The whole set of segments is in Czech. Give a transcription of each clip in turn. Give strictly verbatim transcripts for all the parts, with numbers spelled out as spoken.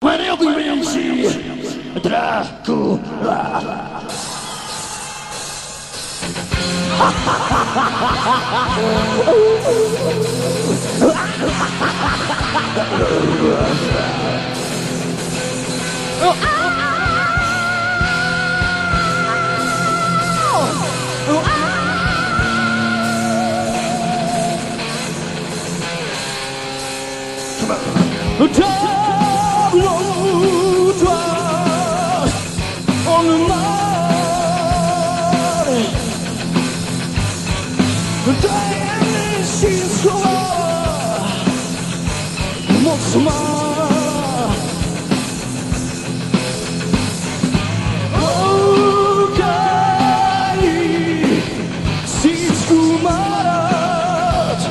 Moje nejoblíbenější Drákula. Tablout tvář on má, tajemnější slova moc má. Oukání síčku má rád,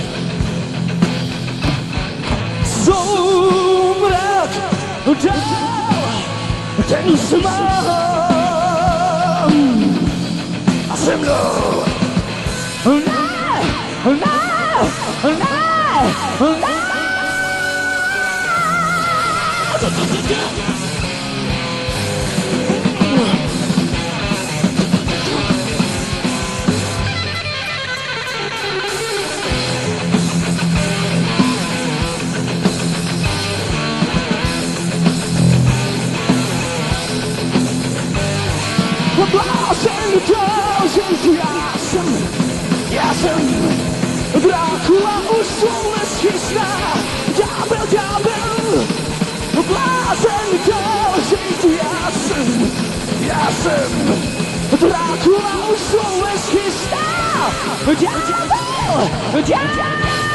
soumrak dál ten smám A se mnou ne, ne, ne, ne. Blázen dál, že já jsem, já jsem Drákula, už svou neschystá, ďábel, ďábel. Blázen dál, že já jsem, já jsem Drákula, už svou neschystá, ďábel, ďábel.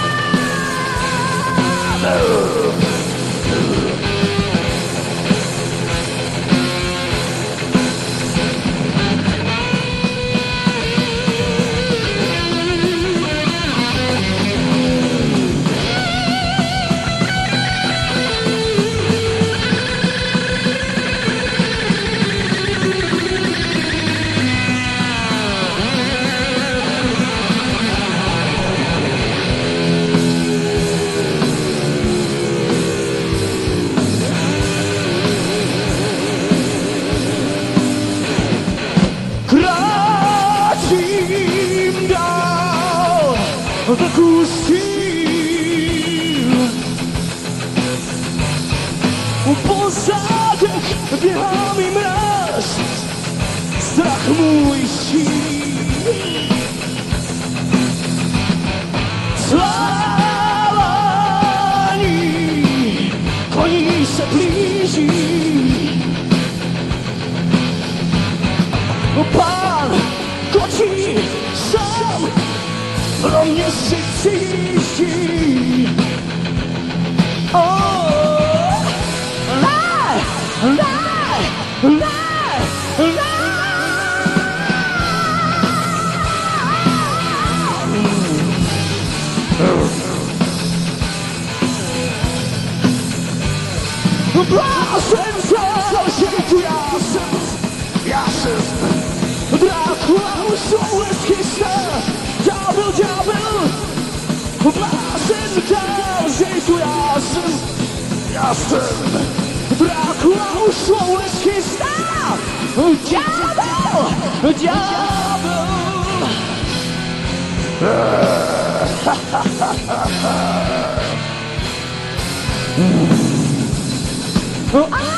Kráčím dál tak ústím, po zádech běhá mi mráz, strach můj šíří. Slávání koní se blíží, pán kočí sám pro mě si přijíždí. Oh, ne, ne, ne, ne. Blázen vzal, že tu já jsem, já jsem Drákula, už svou neschystá, ďábel, ďábel. Blázen dál, že tu já jsem, já jsem Drákula, už svou neschystá, ďábel, ďábel. Oh,